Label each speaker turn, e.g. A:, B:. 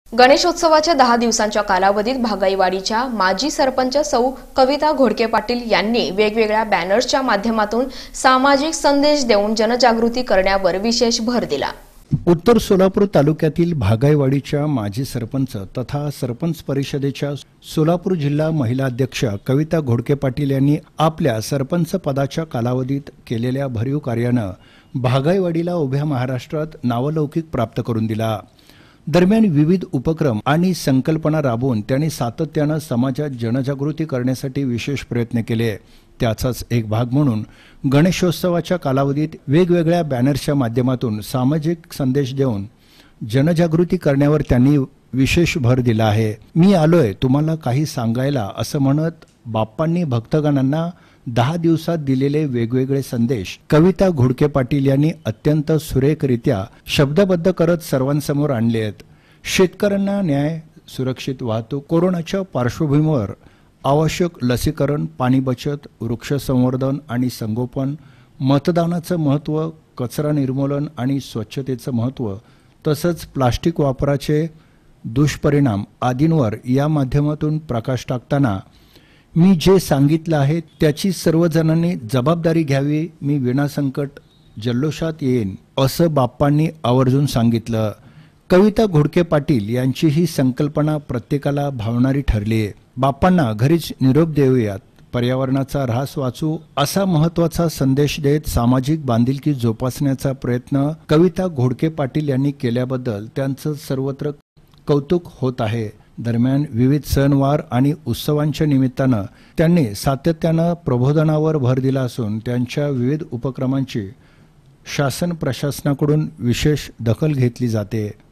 A: गणेशोत्सवाच्या 10 दिवसांच्या कालावधीत भागाईवाडीच्या माजी सरपंच सौ कविता घोडके पाटील यांनी वेगवेगळ्या बॅनर्सच्या माध्यमातून सामाजिक संदेश देऊन जनजागृती करण्यावर विशेष भर दिला।
B: उत्तर सोलापूर तालुक्यातील भागाईवाडीच्या माजी सरपंच तथा सरपंच परिषदेच्या सोलापूर जिल्हा महिला अध्यक्ष कविता घोडके पाटील यांनी आपल्या सरपंच पदाच्या कालावधीत केलेल्या भरीव कार्यानं भागाईवाडीला उभ्या महाराष्ट्रात नावलौकिक प्राप्त करून दिला। दरम्यान विविध उपक्रम आणि संकल्पना राबवून त्यांनी सातत्यानं समाजात जनजागृती करण्यासाठी विशेष प्रयत्न केले। त्याचाच एक भाग म्हणून गणेशोत्सवाच्या कालावधीत वेगवेगळ्या बॅनर्सच्या माध्यमातून सामाजिक संदेश देऊन जनजागृती करण्यावर त्यांनी विशेष भर दिला आहे। मी आलोय तुम्हाला काही सांगायला असं म्हणत बाप्पांनी भक्तगणांना 10 दिवसात दिलेले वेगवेगळे संदेश कविता घोडके पाटील यांनी अत्यंत सुरेखरित्या शब्दबद्ध करत सर्वांसमोर आणले आहेत। शेतकऱ्यांना न्याय, सुरक्षित वाहतूक, कोरोनाच्या पार्श्वभूमीवर आवश्यक लसीकरण, पाणी बचत, वृक्ष संवर्धन आणि संगोपन, मतदानाचं महत्त्व, कचरा निर्मूलन आणि स्वच्छतेचं महत्त्व, तसंच प्लास्टिक वापराचे दुष्परिणाम आदींवर या माध्यमातून प्रकाश टाकताना मी जे सांगितलं आहे त्याची सर्वजणांनी जबाबदारी घ्यावी, मी विनासंकट जल्लोषात येईन असं बाप्पांनी आवर्जून सांगितलं। कविता घोडके पाटील यांची ही संकल्पना प्रत्येकाला भावणारी ठरली आहे। बाप्पांना घरीच निरोप देऊयात, पर्यावरणाचा ऱ्हास वाचू असा महत्त्वाचा संदेश देत सामाजिक बांधिलकी जोपासण्याचा प्रयत्न कविता घोडके पाटील यांनी केल्याबद्दल त्यांचं सर्वत्र कौतुक होत आहे। दरम्यान विविध सणवार आणि उत्सवांच्या निमित्तानं त्यांनी सातत्यानं प्रबोधनावर भर दिला असून त्यांच्या विविध उपक्रमांची शासन प्रशासनाकडून विशेष दखल घेतली जाते।